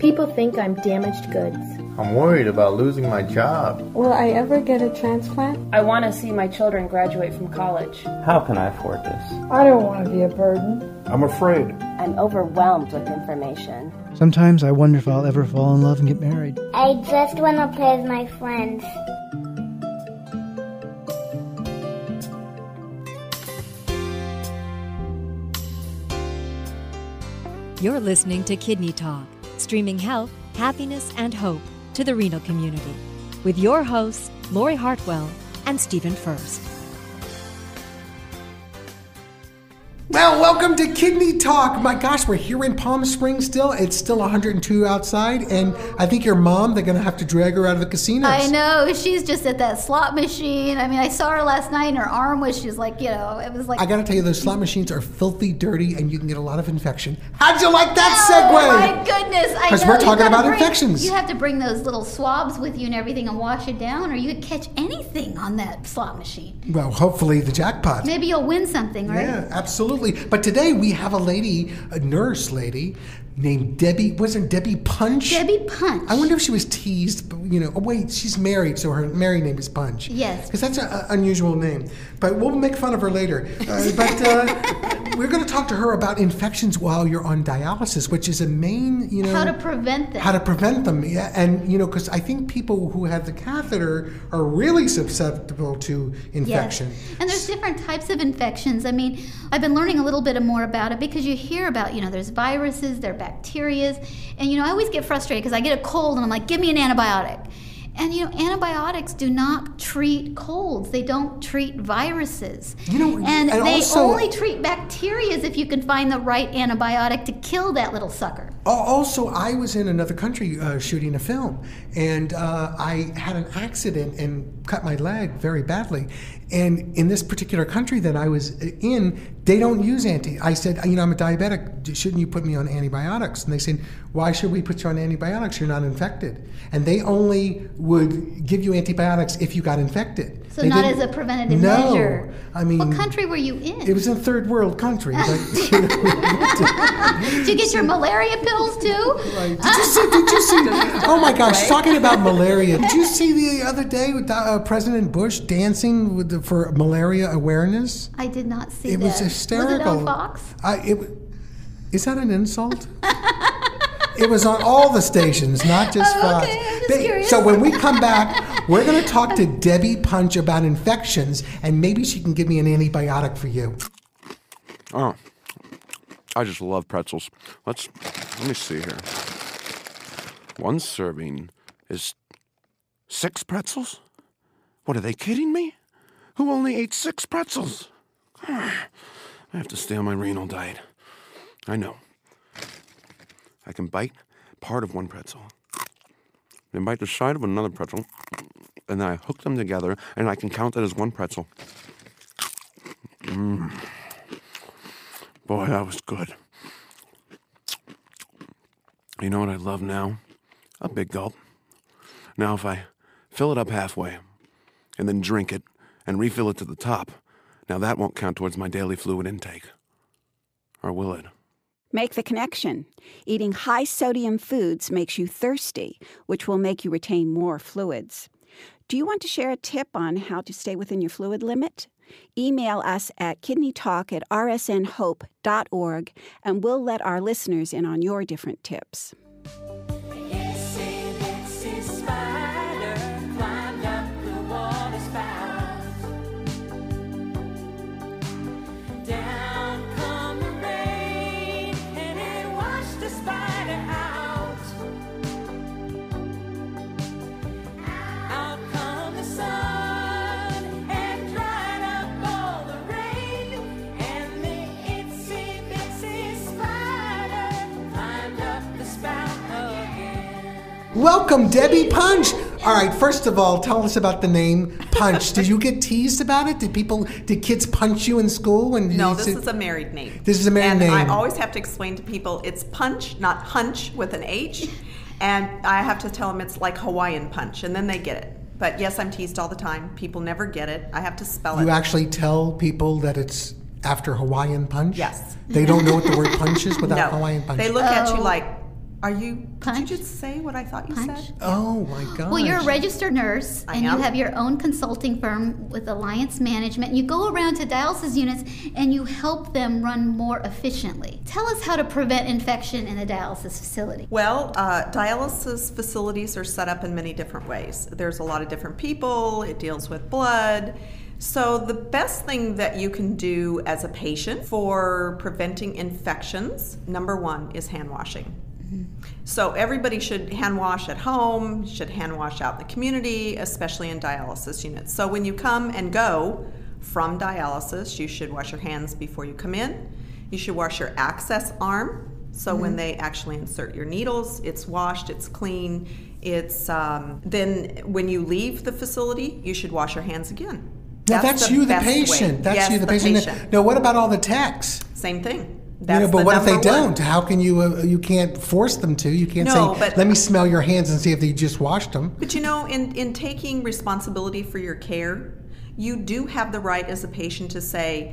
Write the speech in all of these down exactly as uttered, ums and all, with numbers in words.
People think I'm damaged goods. I'm worried about losing my job. Will I ever get a transplant? I want to see my children graduate from college. How can I afford this? I don't want to be a burden. I'm afraid. I'm overwhelmed with information. Sometimes I wonder if I'll ever fall in love and get married. I just want to play with my friends. You're listening to Kidney Talk, streaming health, happiness, and hope to the renal community, with your hosts, Lori Hartwell and Stephen Furst. Well, welcome to Kidney Talk. My gosh, we're here in Palm Springs still. It's still one hundred two outside, and I think your mom, they're going to have to drag her out of the casinos. I know. She's just at that slot machine. I mean, I saw her last night, and her arm was, she's like, you know, it was like... I got to tell you, those slot machines are filthy dirty, and you can get a lot of infection. How'd you like that oh, segue? Oh, my goodness. I know. Because we're talking about bring, infections. You have to bring those little swabs with you and everything and wash it down, or you could catch anything on that slot machine. Well, hopefully the jackpot. Maybe you'll win something, right? Yeah, absolutely. But today we have a lady, a nurse lady, named Debbie, wasn't Debbie Punch? Debbie Punch. I wonder if she was teased, but, you know, oh wait, she's married, so her married name is Punch. Yes. Because that's an unusual name. But we'll make fun of her later. Uh, but uh, we're going to talk to her about infections while you're on dialysis, which is a main, you know... How to prevent them. How to prevent them, yeah. And, you know, because I think people who have the catheter are really susceptible to infection. Yes. And there's different types of infections. I mean, I've been learning a little bit more about it because you hear about, you know, there's viruses, there are bacterias, and, you know, I always get frustrated because I get a cold and I'm like, give me an antibiotic. And, you know, antibiotics do not treat colds. They don't treat viruses. You know, and, and they also, only treat bacteria if you can find the right antibiotic to kill that little sucker. Also, I was in another country uh, shooting a film, and uh, I had an accident and cut my leg very badly. And in this particular country that I was in, they don't use anti. I said, you know, I'm a diabetic. Shouldn't you put me on antibiotics? And they said, why should we put you on antibiotics? You're not infected. And they only would give you antibiotics if you got infected. So they not as a preventative no, measure. I mean, what country were you in? It was in a third world country. But, you know, did you get your malaria pills too? Right. Did you see? Did you see? Oh my gosh! Right? Talking about malaria. Did you see the other day with uh, President Bush dancing with the, for malaria awareness? I did not see it that. It was hysterical. Was it on Fox? I, it, is that an insult? It was on all the stations, not just oh, Fox. Okay, I'm just they, curious. So when we come back, we're going to talk to Debbie Punch about infections, and maybe she can give me an antibiotic for you. Oh, I just love pretzels. Let's let me see here. One serving is six pretzels? What, are they kidding me? Who only ate six pretzels? I have to stay on my renal diet. I know. I can bite part of one pretzel, then bite the side of another pretzel, and then I hook them together, and I can count that as one pretzel. Mmm. Boy, that was good. You know what I love now? A big gulp. Now, if I fill it up halfway, and then drink it, and refill it to the top, now that won't count towards my daily fluid intake. Or will it? Make the connection. Eating high-sodium foods makes you thirsty, which will make you retain more fluids. Do you want to share a tip on how to stay within your fluid limit? Email us at kidneytalk at r s n hope dot org, and we'll let our listeners in on your different tips. Welcome, Debbie Punch. All right, first of all, tell us about the name Punch. Did you get teased about it? Did people, did kids punch you in school? When no, this say, is a married name. This is a married and name. And I always have to explain to people it's Punch, not Hunch with an H. And I have to tell them it's like Hawaiian Punch, and then they get it. But yes, I'm teased all the time. People never get it. I have to spell it. You actually tell people that it's after Hawaiian Punch? Yes. They don't know what the word punch is without no. Hawaiian Punch? They look oh. at you like, Are you, Punch? did you just say what I thought you Punch? said? Oh my gosh. Well, you're a registered nurse, I and am. you have your own consulting firm with Alliance Management. You go around to dialysis units, and you help them run more efficiently. Tell us how to prevent infection in a dialysis facility. Well, uh, dialysis facilities are set up in many different ways. There's a lot of different people. It deals with blood. So the best thing that you can do as a patient for preventing infections, number one, is hand washing. So everybody should hand wash at home, should hand wash out in the community, especially in dialysis units. So when you come and go from dialysis, you should wash your hands before you come in. You should wash your access arm. So mm-hmm. when they actually insert your needles, it's washed, it's clean. It's um, then when you leave the facility, you should wash your hands again. Now that's, that's the you, the best patient. way. That's yes, you, the, the patient. patient. Now, what about all the techs? Same thing. That's you know, but the what if they number one. don't? How can you? Uh, you can't force them to. You can't No, say, but- "Let me smell your hands and see if they just washed them." But you know, in, in taking responsibility for your care, you do have the right as a patient to say,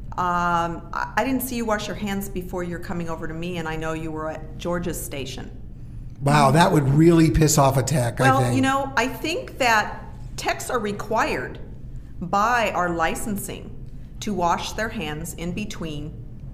um, I, I didn't see you wash your hands before you're coming over to me, and I know you were at George's station. Wow, that would really piss off a tech, Well, I think. you know, I think that techs are required by our licensing to wash their hands in between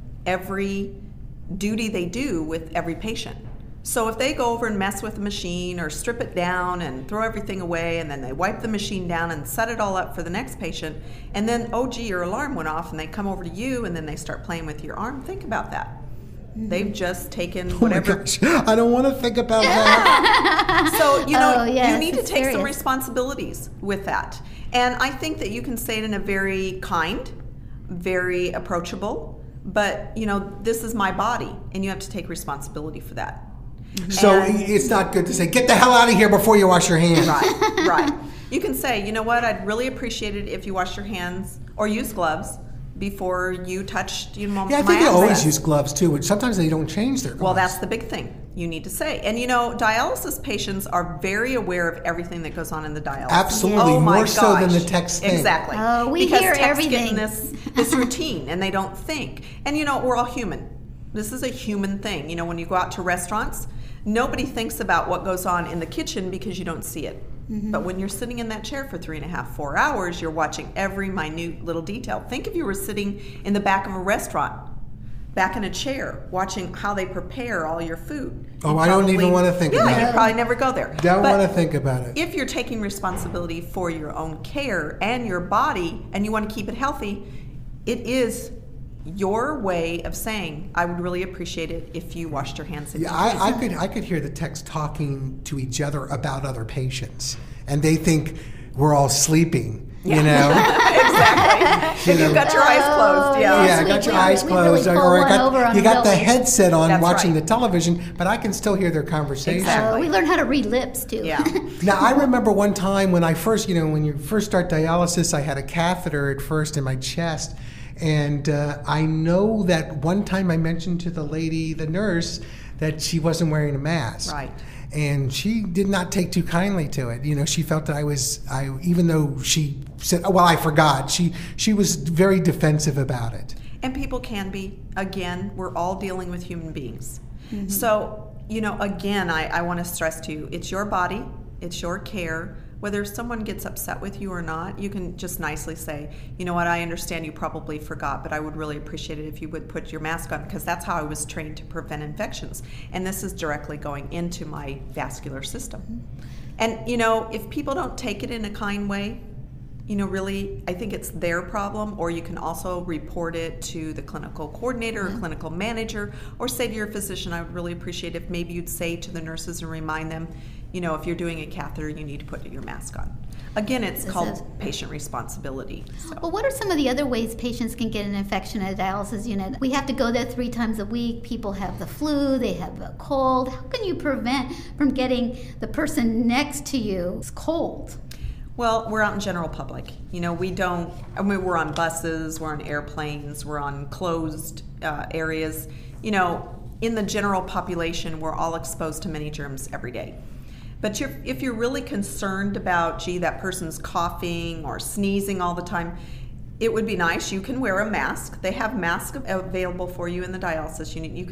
every duty they do with every patient. So if they go over and mess with the machine or strip it down and throw everything away, and then they wipe the machine down and set it all up for the next patient, and then, oh gee, your alarm went off, and they come over to you and then they start playing with your arm, think about that. They've just taken whatever. Oh my gosh, I don't want to think about that. So, you know, Oh, yes, you need to it's take some serious. responsibilities with that. And I think that you can say it in a very kind, very approachable, but, you know, this is my body, and you have to take responsibility for that. So And- it's not good to say, "Get the hell out of here before you wash your hands." Right, right. You can say, you know what, I'd really appreciate it if you wash your hands or use gloves before you touched, you know, Yeah, I my think they always access. use gloves too, which sometimes they don't change their gloves. Well, that's the big thing you need to say. And you know, dialysis patients are very aware of everything that goes on in the dialysis. Absolutely, oh my more so than gosh. the techs think. Exactly. Oh, we because hear techs everything. get in this, this routine and they don't think. And you know, we're all human. This is a human thing. You know, when you go out to restaurants, nobody thinks about what goes on in the kitchen because you don't see it. Mm-hmm. But when you're sitting in that chair for three and a half, four hours, you're watching every minute little detail. Think if you were sitting in the back of a restaurant, back in a chair, watching how they prepare all your food. Oh, You I don't probably- even want to think yeah, about you it. probably never go there. Don't But want to think about it. if you're taking responsibility for your own care and your body, and you want to keep it healthy, it is your way of saying, I would really appreciate it if you washed your hands. Yeah, I, I could I could hear the techs talking to each other about other patients, and they think we're all sleeping. You know, exactly. If you've got your eyes closed, yeah. yeah, we- got your we- eyes we closed, really pull or I one got, over on you the got the building. headset on That's watching right. the television, but I can still hear their conversation. Exactly. Oh, we learned how to read lips too. Yeah. Now, I remember one time when I first, you know, when you first start dialysis, I had a catheter at first in my chest. And uh, I know that one time I mentioned to the lady, the nurse, that she wasn't wearing a mask. Right. And she did not take too kindly to it. You know, she felt that I was, I even though she said, oh, well, I forgot, she, she was very defensive about it. And people can be. Again, we're all dealing with human beings. Mm-hmm. So, you know, again, I, I want to stress to you, it's your body, it's your care. Whether someone gets upset with you or not, you can just nicely say, you know what, I understand you probably forgot, but I would really appreciate it if you would put your mask on, because that's how I was trained to prevent infections. And this is directly going into my vascular system. And, you know, if people don't take it in a kind way, you know, really, I think it's their problem, or you can also report it to the clinical coordinator or clinical manager, or say to your physician, I would really appreciate if maybe you'd say to the nurses and remind them, you know, if you're doing a catheter, you need to put your mask on. Again, it's This called is- patient responsibility. So. Well, what are some of the other ways patients can get an infection at a dialysis unit? We have to go there three times a week. People have the flu, they have a cold. How can you prevent from getting the person next to you cold? Well, we're out in general public. You know, we don't, I mean, we're on buses, we're on airplanes, we're on closed uh, areas. You know, in the general population, we're all exposed to many germs every day. But you're, if you're really concerned about, gee, that person's coughing or sneezing all the time, it would be nice. You can wear a mask. They have masks available for you in the dialysis unit. You can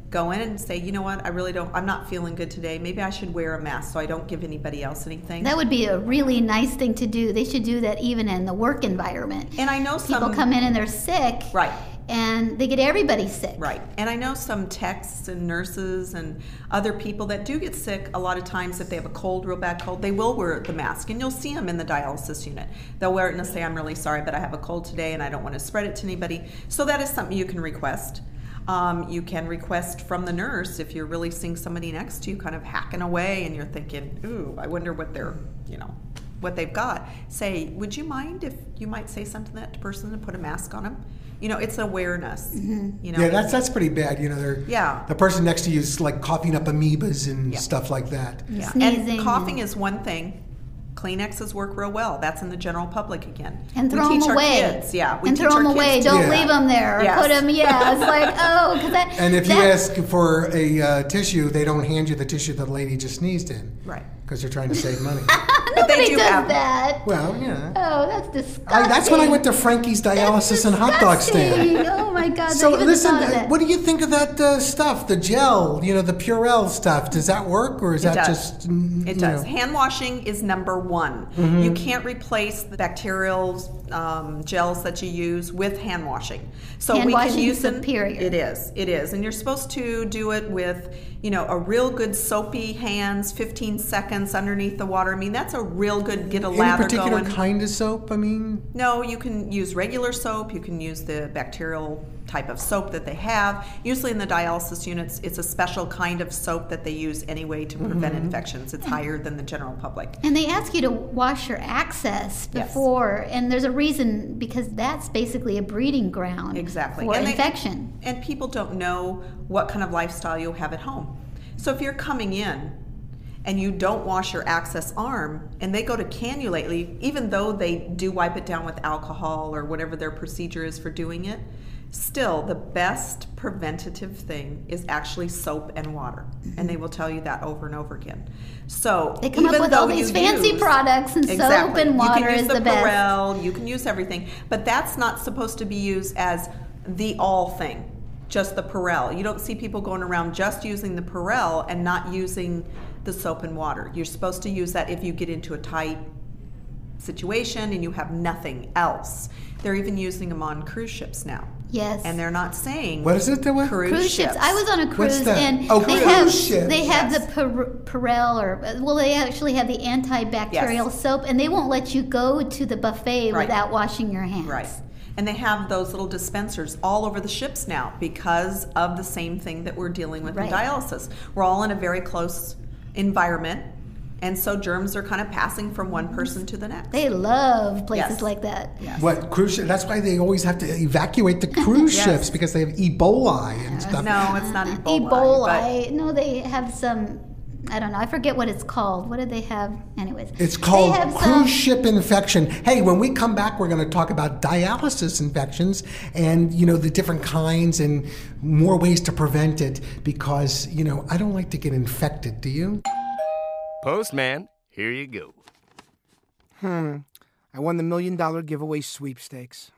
go in and say, you know what, I really don't, I'm not feeling good today. Maybe I should wear a mask so I don't give anybody else anything. That would be a really nice thing to do. They should do that even in the work environment. And I know some people come in and they're sick. Right. And they get everybody sick. Right. And I know some techs and nurses and other people that do get sick a lot of times. If they have a cold, real bad cold, they will wear the mask. And you'll see them in the dialysis unit. They'll wear it and they'll say, I'm really sorry, but I have a cold today and I don't want to spread it to anybody. So that is something you can request. Um, you can request from the nurse if you're really seeing somebody next to you kind of hacking away and you're thinking, ooh, I wonder what they're, you know, what they've got. Say, would you mind if you might say something to that person and put a mask on them? You know, it's awareness. Mm-hmm. You know, yeah, that's that's pretty bad. You know, they're yeah. the person next to you is like coughing up amoebas and yeah. stuff like that. Yeah, and coughing is one thing. Kleenexes work real well. That's in the general public again. And throw we them teach away. Our kids, yeah, we and teach throw our them kids away. to- Don't Yeah. leave them there. Yes. Put them. Yeah, it's like oh, because that. And if you that, ask for a uh, tissue, they don't hand you the tissue that the lady just sneezed in. Right. Because they're trying to save money. Nobody do does have- that. Well, yeah. Oh, that's disgusting. I, that's when I went to Frankie's dialysis and hot dog stand. Disgusting. Oh my God! So I even listen, thought of that. what do you think of that uh, stuff? The gel, you know, the Purell stuff. Does that work, or is It that does. just? mm, It you does. know? Hand washing is number one. Mhm. You can't replace the bacterial um, gels that you use with hand washing. So Hand we can washing use is them. superior. It is. It is, and you're supposed to do it with, you know, a real good soapy hands, fifteen seconds underneath the water. I mean, that's a real good get a Any lather particular going. kind of soap? I mean, No, you can use regular soap. You can use the bacterial type of soap that they have. Usually in the dialysis units, it's a special kind of soap that they use anyway to prevent Mhm. infections. It's higher than the general public. And they ask you to wash your access Yes. before, and there's a reason because that's basically a breeding ground Exactly. for And they- infection. And people don't know what kind of lifestyle you have at home. So if you're coming in and you don't wash your access arm and they go to cannulate, even though they do wipe it down with alcohol or whatever their procedure is for doing it, still the best preventative thing is actually soap and water. Mm-hmm. And they will tell you that over and over again. So They come up even with all though these you fancy use- products, and Exactly. soap and water you can use is the, the best. Purell, you can use everything, but that's not supposed to be used as the all thing. Just the Purell. You don't see people going around just using the Purell and not using the soap and water. You're supposed to use that if you get into a tight situation and you have nothing else. They're even using them on cruise ships now. Yes. And they're not saying what is it? That what? cruise, Cruise ships. I was on a cruise, that? and Oh, they cruise have ships. they have Yes. the Pur- Purell, or well, they actually have the antibacterial Yes. soap, and they won't let you go to the buffet Right. without washing your hands. Right. And they have those little dispensers all over the ships now because of the same thing that we're dealing with Right. in dialysis. We're all in a very close environment, and so germs are kind of passing from one person to the next. They love places Yes. like that. Yes. What cruise ship? That's why they always have to evacuate the cruise Yes. ships because they have Ebola and stuff. No, it's not Ebola. Ebola. No, they have some. I don't know. I forget what it's called. What did they have? Anyways, It's called they have cruise some, ship infection. Hey, when we come back, we're going to talk about dialysis infections and, you know, the different kinds and more ways to prevent it because, you know, I don't like to get infected. Do you? Postman, here you go. Hmm. I won the million dollar giveaway sweepstakes.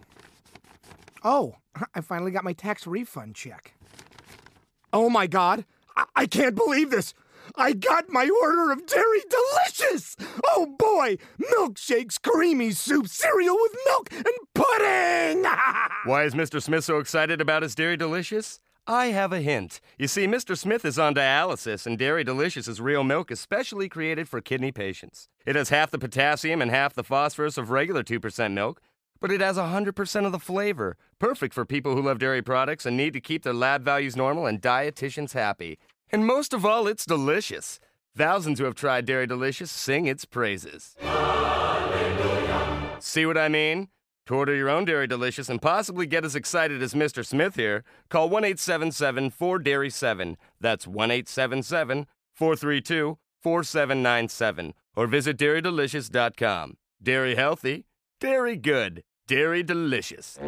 Oh, I finally got my tax refund check. Oh my God. I, I can't believe this. I got my order of Dairy Delicious! Oh boy! Milkshakes, creamy soup, cereal with milk, and pudding! Why is Mister Smith so excited about his Dairy Delicious? I have a hint. You see, Mister Smith is on dialysis, and Dairy Delicious is real milk especially created for kidney patients. It has half the potassium and half the phosphorus of regular two percent milk, but it has one hundred percent of the flavor. Perfect for people who love dairy products and need to keep their lab values normal and dietitians happy. And most of all, it's delicious. Thousands who have tried Dairy Delicious sing its praises. Hallelujah. See what I mean? To order your own Dairy Delicious and possibly get as excited as Mister Smith here, call one eight seven seven four dairy seven. That's one eight seven seven four three two four seven nine seven. Or visit dairy delicious dot com. Dairy healthy, dairy good, Dairy Delicious.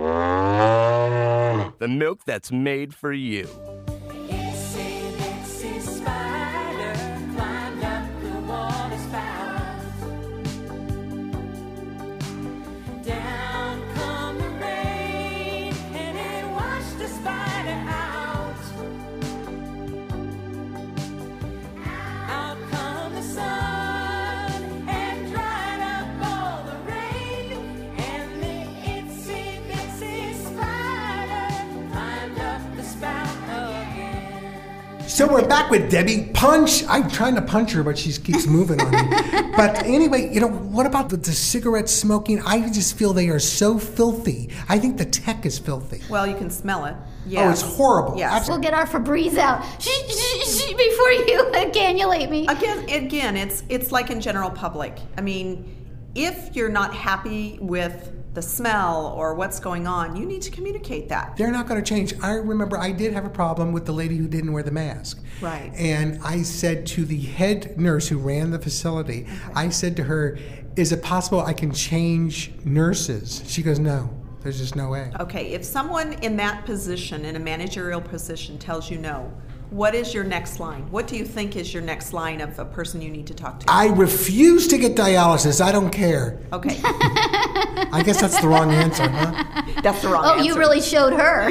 The milk that's made for you. So we're back with Debbie. Punch! I'm trying to punch her, but she keeps moving on me. But anyway, you know, what about the, the cigarette smoking? I just feel they are so filthy. I think the tech is filthy. Well, you can smell it. Yes. Oh, it's horrible. Yes. We'll get our Febreze out before you cannulate me. Again, again, it's it's like in general public. I mean, if you're not happy with the smell or what's going on, you need to communicate that. They're not going to change. I remember I did have a problem with the lady who didn't wear the mask. Right. And I said to the head nurse who ran the facility, okay. I said to her, is it possible I can change nurses? She goes, no. There's just no way. Okay, if someone in that position, in a managerial position, tells you no, what is your next line? What do you think is your next line of a person you need to talk to? I refuse to get dialysis. I don't care. Okay. I guess that's the wrong answer, huh? That's the wrong oh, answer. Oh, you really showed her.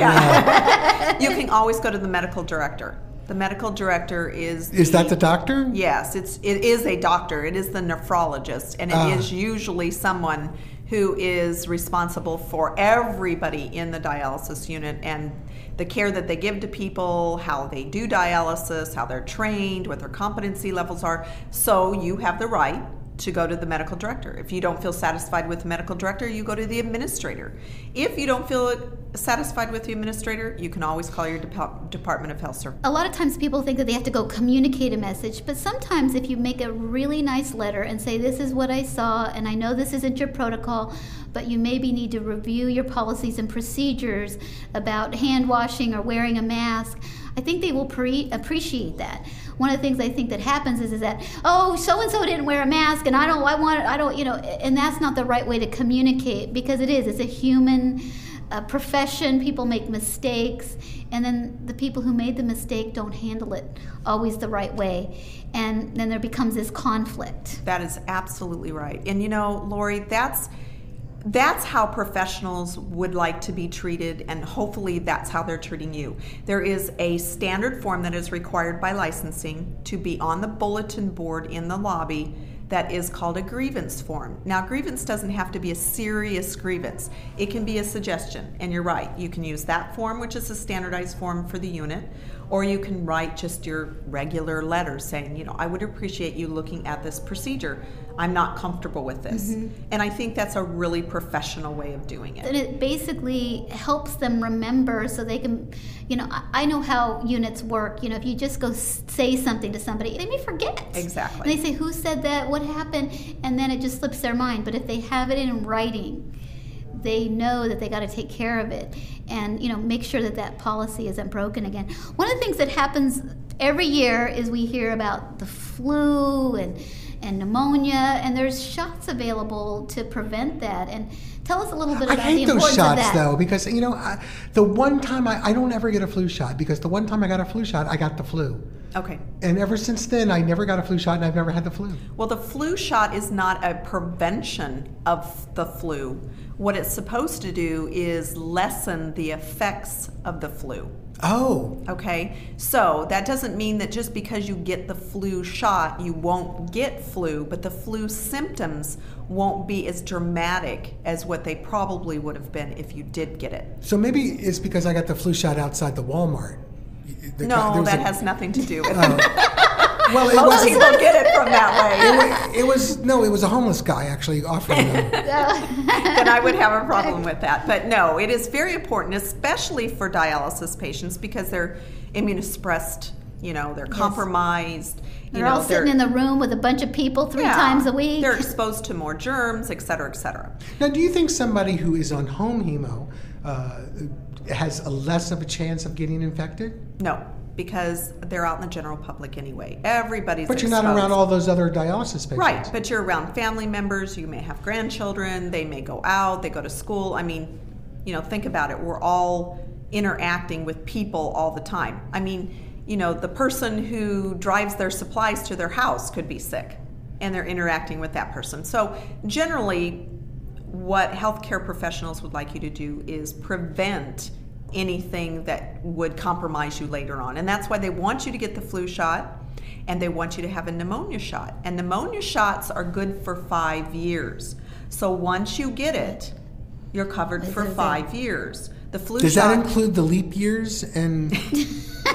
Yeah. You can always go to the medical director. The medical director is the, Is that the doctor? Yes, it's it is a doctor. It is the nephrologist, and it uh. is usually someone who is responsible for everybody in the dialysis unit and the care that they give to people, how they do dialysis, how they're trained, what their competency levels are. So you have the right to go to the medical director. If you don't feel satisfied with the medical director, you go to the administrator. If you don't feel satisfied with the administrator, you can always call your Dep- Department of Health Service. A lot of times people think that they have to go communicate a message, but sometimes if you make a really nice letter and say, this is what I saw, and I know this isn't your protocol, but you maybe need to review your policies and procedures about hand washing or wearing a mask, I think they will pre- appreciate that. One of the things I think that happens is, is that, oh, so-and-so didn't wear a mask, and I don't, I want, I don't, you know, and that's not the right way to communicate, because it is, it's a human uh, profession, people make mistakes, and then the people who made the mistake don't handle it always the right way, and then there becomes this conflict. That is absolutely right. And you know, Lori, that's, That's how professionals would like to be treated, and hopefully that's how they're treating you. There is a standard form that is required by licensing to be on the bulletin board in the lobby that is called a grievance form. Now, grievance doesn't have to be a serious grievance. It can be a suggestion, and you're right. You can use that form, which is a standardized form for the unit, or you can write just your regular letter saying, you know, I would appreciate you looking at this procedure. I'm not comfortable with this. Mm-hmm. And I think that's a really professional way of doing it. And it basically helps them remember so they can, you know, I know how units work. You know, if you just go say something to somebody, they may forget. Exactly. And they say, who said that? What happened? And then it just slips their mind. But if they have it in writing, they know that they got to take care of it and, you know, make sure that that policy isn't broken again. One of the things that happens every year is we hear about the flu and and pneumonia, and there's shots available to prevent that. And tell us a little bit about the I hate importance those shots, of that. though, because, you know, I, the one time I, I don't ever get a flu shot, because the one time I got a flu shot, I got the flu. Okay. And ever since then, I never got a flu shot, and I've never had the flu. Well, the flu shot is not a prevention of the flu. What it's supposed to do is lessen the effects of the flu. Oh. Okay, so that doesn't mean that just because you get the flu shot, you won't get flu, but the flu symptoms won't be as dramatic as what they probably would have been if you did get it. So maybe it's because I got the flu shot outside the Walmart. The no, guy, that a, has nothing to do with uh, it. Well, it Most was, people get it from that way. It was, it was no, it was a homeless guy actually offering them. Then I would have a problem with that. But no, it is very important, especially for dialysis patients, because they're immunosuppressed. You know, they're compromised. They're you know, all sitting they're, in the room with a bunch of people three yeah, times a week. They're exposed to more germs, et cetera, et cetera. Now, do you think somebody who is on home hemo uh, has a less of a chance of getting infected? No. Because they're out in the general public anyway. Everybody's But you're exposed. not around all those other dialysis patients. Right, but you're around family members. You may have grandchildren. They may go out. They go to school. I mean, you know, think about it. We're all interacting with people all the time. I mean, you know, the person who drives their supplies to their house could be sick, and they're interacting with that person. So generally, what healthcare professionals would like you to do is prevent anything that would compromise you later on. And that's why they want you to get the flu shot, and they want you to have a pneumonia shot. And pneumonia shots are good for five years. So once you get it, you're covered for five years. The flu Does shot, that include the leap years and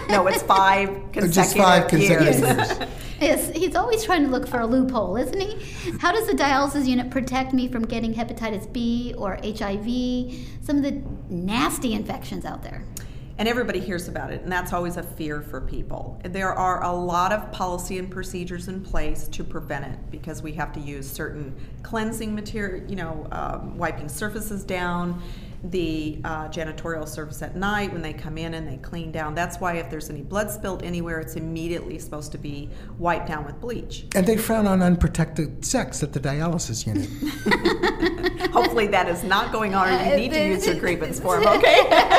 No, it's five consecutive Just five consecutive years. years. Yes, he's always trying to look for a loophole, isn't he? How does the dialysis unit protect me from getting hepatitis B or H I V, some of the nasty infections out there? And everybody hears about it, and that's always a fear for people. There are a lot of policy and procedures in place to prevent it because we have to use certain cleansing material, you know, um, wiping surfaces down, the uh, janitorial service at night when they come in and they clean down. That's why if there's any blood spilled anywhere, it's immediately supposed to be wiped down with bleach. And they frown on unprotected sex at the dialysis unit. Hopefully that is not going on. You need to use your grievance form, okay?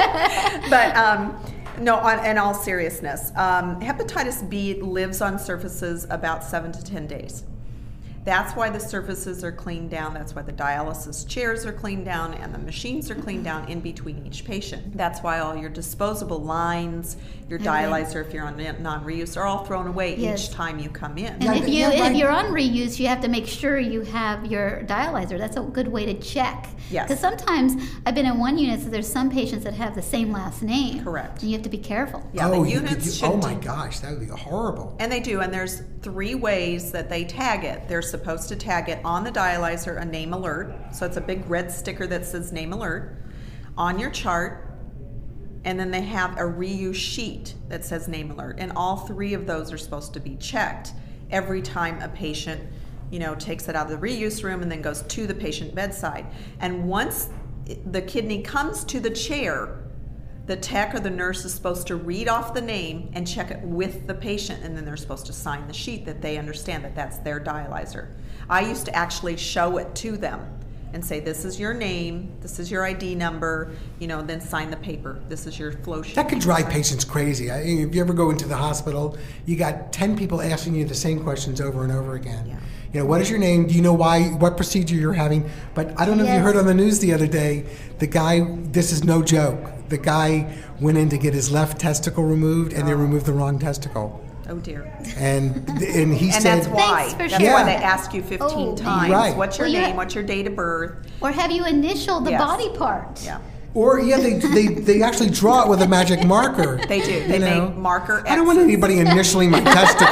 But um, no, on, in all seriousness, um, hepatitis B lives on surfaces about seven to ten days. That's why the surfaces are cleaned down. That's why the dialysis chairs are cleaned down and the machines are cleaned down in between each patient. That's why all your disposable lines, your dialyzer, if you're on non-reuse, are all thrown away Yes. each time you come in. And if, you, and if you're on reuse, you have to make sure you have your dialyzer. That's a good way to check. Yes. Because sometimes I've been in one unit, so there's some patients that have the same last name. Correct. And you have to be careful. Yeah, oh, the you could units do, should oh my do- gosh, that would be horrible. And they do, and there's three ways that they tag it. They're supposed to tag it on the dialyzer, a name alert. So it's a big red sticker that says name alert on your chart. And then they have a reuse sheet that says name alert. And all three of those are supposed to be checked every time a patient, you know, takes it out of the reuse room and then goes to the patient bedside. And once the kidney comes to the chair, the tech or the nurse is supposed to read off the name and check it with the patient, and then they're supposed to sign the sheet that they understand that that's their dialyzer. I used to actually show it to them and say, this is your name, this is your I D number, you know, then sign the paper. This is your flow sheet. That could drive patients crazy. I, if you ever go into the hospital, you got ten people asking you the same questions over and over again. Yeah. You know, what is your name? Do you know why, what procedure you're having? But I don't know if you Yes. heard on the news the other day, the guy, this is no joke, the guy went in to get his left testicle removed and they removed the wrong testicle. Oh dear. And and he And said, that's why. Thanks for That's sharing. why they ask you fifteen Oh, times. Right. What's your Well, you're- name? What's your date of birth? Or have you initialed the Yes. body part? Yeah. or yeah, they, they they actually draw it with a magic marker. They do. They you know? make marker X's. I don't want anybody initialing my testicle.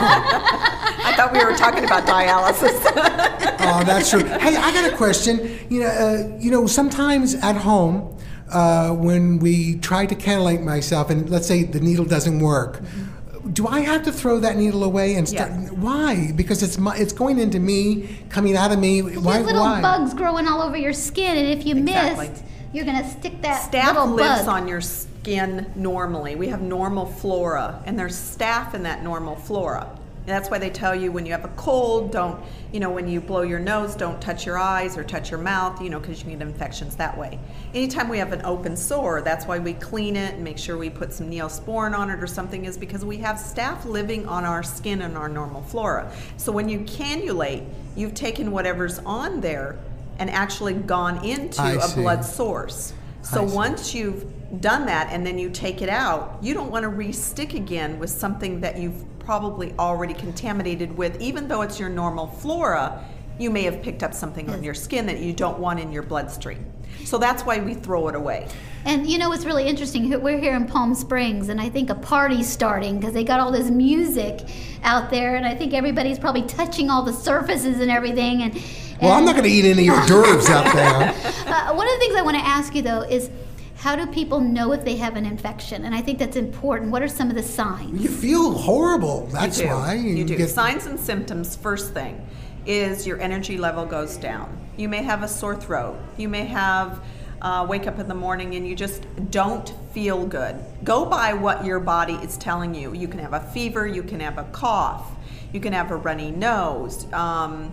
I thought we were talking about dialysis. Oh, that's true. Hey, I got a question. You know, uh, you know, sometimes at home, uh, when we try to cannulate myself, and let's say the needle doesn't work, mm-hmm. do I have to throw that needle away and start? Yes. Why? Because it's my, it's going into me, coming out of me. Why? There's little why? bugs growing all over your skin, and if you Exactly. missed, you're going to stick that Staph little lives bug. on your skin normally. We have normal flora, and there's staph in that normal flora. And that's why they tell you when you have a cold, don't, you know, when you blow your nose, don't touch your eyes or touch your mouth, you know, because you can get infections that way. Anytime we have an open sore, that's why we clean it and make sure we put some Neosporin on it or something, is because we have staph living on our skin and our normal flora. So when you cannulate, you've taken whatever's on there and actually gone into I a see. blood source. So I see. once you've done that and then you take it out, you don't want to re-stick again with something that you've probably already contaminated with. Even though it's your normal flora, you may have picked up something on your skin that you don't want in your bloodstream. So that's why we throw it away. And you know what's really interesting? We're here in Palm Springs, and I think a party's starting because they got all this music out there, and I think everybody's probably touching all the surfaces and everything. And, and Well, I'm not going to eat any hors d'oeuvres out there. uh, one of the things I want to ask you though is, how do people know if they have an infection? And I think that's important. What are some of the signs? You feel horrible. That's you do. why. You do. get- Signs and symptoms, first thing, is your energy level goes down. You may have a sore throat. You may have uh, wake up in the morning and you just don't feel good. Go by what your body is telling you. You can have a fever. You can have a cough. You can have a runny nose. Um,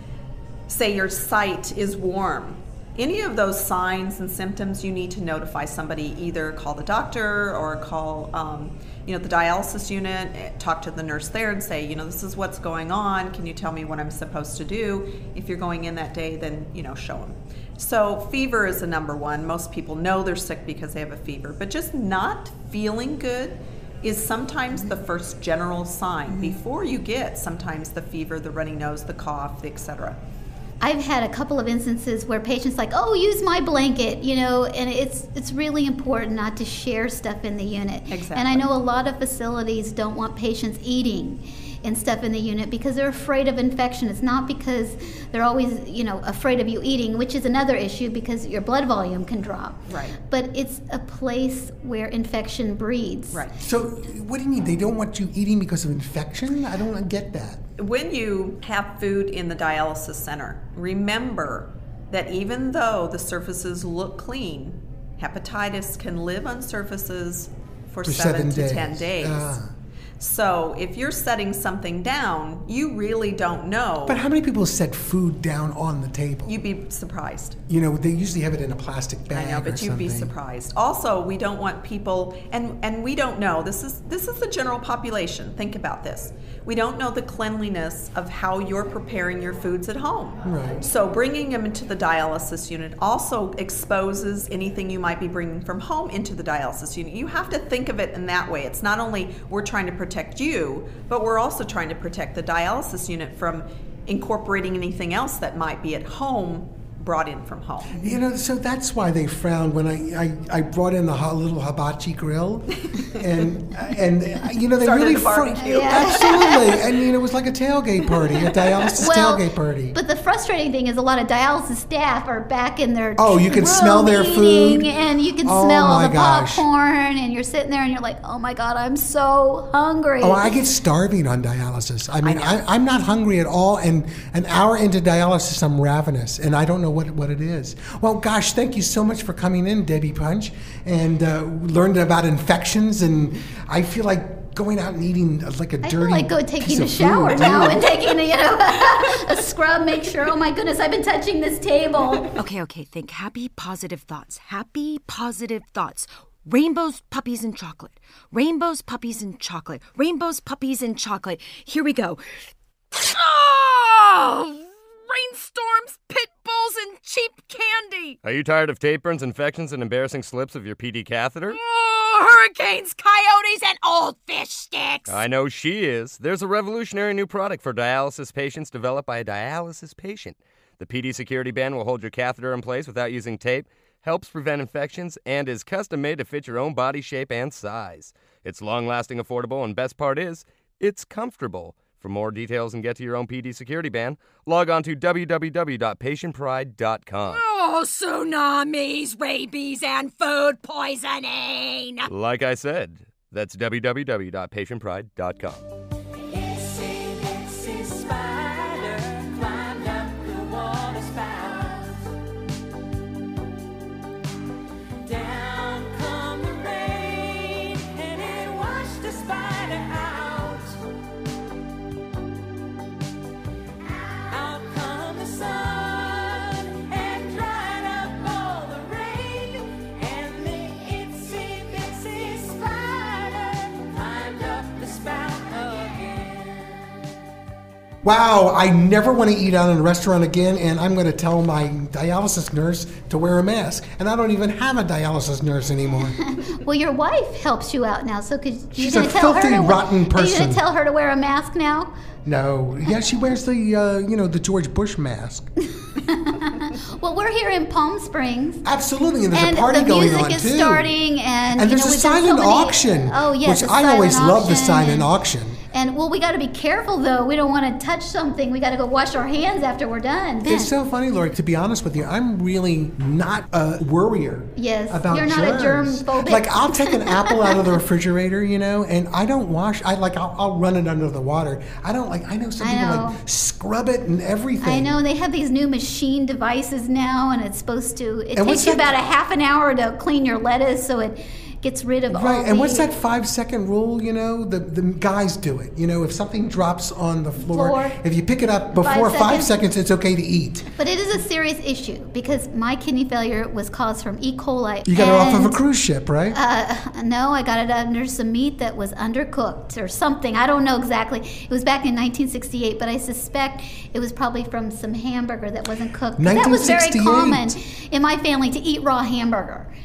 say your site is warm. Any of those signs and symptoms, you need to notify somebody. Either call the doctor or call um, you know, the dialysis unit, talk to the nurse there and say, you know, this is what's going on. Can you tell me what I'm supposed to do? If you're going in that day, then, you know, show them. So fever is the number one. Most people know they're sick because they have a fever, but just not feeling good is sometimes the first general sign before you get sometimes the fever, the runny nose, the cough, et cetera. I've had a couple of instances where patients like, oh, use my blanket, you know, and it's it's really important not to share stuff in the unit. Exactly. And I know a lot of facilities don't want patients eating and stuff in the unit because they're afraid of infection. It's not because they're always, you know, afraid of you eating, which is another issue because your blood volume can drop. Right. But it's a place where infection breeds. Right. So what do you mean? They don't want you eating because of infection? I don't get that. When you have food in the dialysis center, remember that even though the surfaces look clean, hepatitis can live on surfaces for, For seven, seven to days. ten days. Ah. So if you're setting something down, you really don't know. But how many people set food down on the table? You'd be surprised. You know, they usually have it in a plastic bag. I know, but or you'd be something. surprised. Also, we don't want people, and, and we don't know, this is this is the general population. Think about this. We don't know the cleanliness of how you're preparing your foods at home. Right. So bringing them into the dialysis unit also exposes anything you might be bringing from home into the dialysis unit. You have to think of it in that way. It's not only we're trying to protect you, but we're also trying to protect the dialysis unit from incorporating anything else that might be at home brought in from home. You know, so that's why they frowned when I, I, I brought in the ha- little hibachi grill, and and uh, you know they Started really a barbecue. fr- absolutely, and you know it was like a tailgate party, a dialysis Well, tailgate party. But the frustrating thing is a lot of dialysis staff are back in their Oh, you can room smell their eating, food. and you can Oh, smell all my the gosh. popcorn, and you're sitting there and you're like, oh my God, I'm so hungry. Oh, I get starving on dialysis. I mean, I, I'm not hungry at all, and an hour into dialysis, I'm ravenous, and I don't know what, what it is. Well, gosh, thank you so much for coming in, Debbie Punch, and uh, learned about infections, and I feel like going out and eating uh, like a I dirty feel like go piece taking a of shower food, now too. and taking a, you know, a scrub, make sure, oh my goodness, I've been touching this table. Okay, okay, think happy, positive thoughts. Happy, positive thoughts. Rainbows, puppies, and chocolate. Rainbows, puppies, and chocolate. Rainbows, puppies, and chocolate. Here we go. Oh! Rainstorms, pit bulls, and cheap candy. Are you tired of tapeworms, infections, and embarrassing slips of your P D catheter? Oh, hurricanes, coyotes, and old fish sticks. I know she is. There's a revolutionary new product for dialysis patients developed by a dialysis patient. The P D Security Band will hold your catheter in place without using tape, helps prevent infections, and is custom-made to fit your own body shape and size. It's long-lasting, affordable, and best part is, it's comfortable. For more details and get to your own P D Security Band, log on to w w w dot patient pride dot com. Oh, tsunamis, rabies, and food poisoning. Like I said, that's w w w dot patient pride dot com. Wow, I never want to eat out in a restaurant again, and I'm going to tell my dialysis nurse to wear a mask. And I don't even have a dialysis nurse anymore. Well, your wife helps you out now, so could you She's gonna a tell her filthy, to, rotten Are you person. going to tell her to wear a mask now? No, yeah, she wears the, uh, you know, the George Bush mask. Well, we're here in Palm Springs. Absolutely, and there's and a party going the on, music is too. starting, and, And you there's know, a we've done silent so many- auction, Oh, yes, which a I always silent love the auction, silent and- auction. And, well, we got to be careful, though. We don't want to touch something. We got to go wash our hands after we're done. It's so funny, Lori, to be honest with you, I'm really not a worrier Yes, about you're not a germs. germ-phobic. Like, I'll take an apple out of the refrigerator, you know, and I don't wash, I like, I'll, I'll run it under the water. I don't like, I know some I people know. like scrub it and everything. I know. They have these new machine devices now, and it's supposed to, it And what's takes you that- about a half an hour to clean your lettuce, so it gets rid of all Right, and the... what's that five second rule, you know? The the guys do it. You know, if something drops on the floor, Floor. if you pick it up before Five five seconds. seconds, it's okay to eat. But it is a serious issue, because my kidney failure was caused from E. coli. You got it off of a and, cruise ship, right? Uh, no, I got it under some meat that was undercooked or something. I don't know exactly. It was back in nineteen sixty-eight, but I suspect it was probably from some hamburger that wasn't cooked. That was very nineteen sixty-eight. common in my family to eat raw hamburger.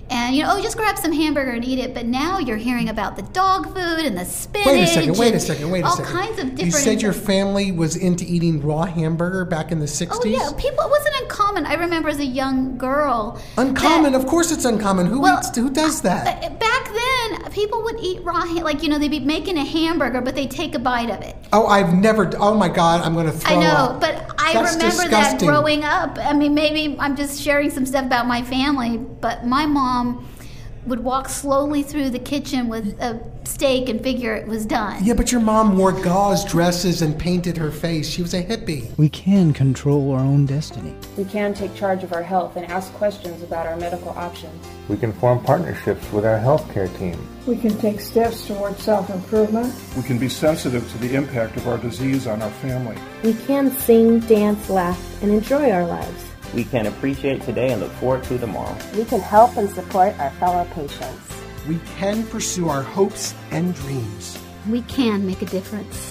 And, you know, oh, just grab some hamburger and eat it. But now you're hearing about the dog food and the spinach. Wait a second, wait a second, wait a all second. All kinds of different... You said your family was into eating raw hamburger back in the sixties? Oh, yeah. People, it wasn't uncommon. I remember as a young girl... Uncommon? That, of course it's uncommon. Who well, eats? Who does that? Back then, people would eat raw... Like, you know, they'd be making a hamburger, but they'd take a bite of it. Oh, I've never... Oh, my God, I'm going to throw up. I know, up. But I That's remember disgusting. that growing up. I mean, maybe I'm just sharing some stuff about my family, but my mom would walk slowly through the kitchen with a steak and figure it was done. Yeah, but your mom wore gauze dresses and painted her face. She was a hippie. We can control our own destiny. We can take charge of our health and ask questions about our medical options. We can form partnerships with our healthcare team. We can take steps toward self-improvement. We can be sensitive to the impact of our disease on our family. We can sing, dance, laugh, and enjoy our lives. We can appreciate today and look forward to tomorrow. We can help and support our fellow patients. We can pursue our hopes and dreams. We can make a difference.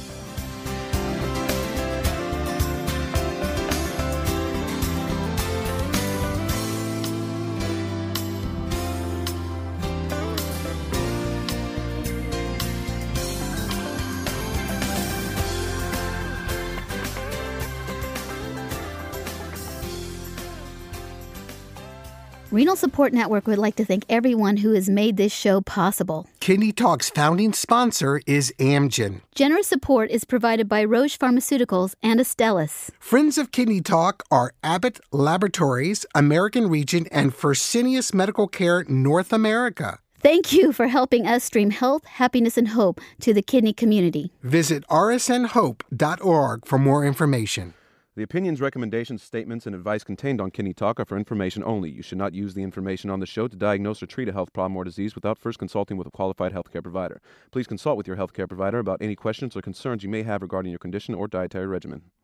Renal Support Network would like to thank everyone who has made this show possible. Kidney Talk's founding sponsor is Amgen. Generous support is provided by Roche Pharmaceuticals and Astellas. Friends of Kidney Talk are Abbott Laboratories, American Region, and Fresenius Medical Care North America. Thank you for helping us stream health, happiness, and hope to the kidney community. Visit r s n hope dot org for more information. The opinions, recommendations, statements, and advice contained on Kidney Talk are for information only. You should not use the information on the show to diagnose or treat a health problem or disease without first consulting with a qualified healthcare provider. Please consult with your healthcare provider about any questions or concerns you may have regarding your condition or dietary regimen.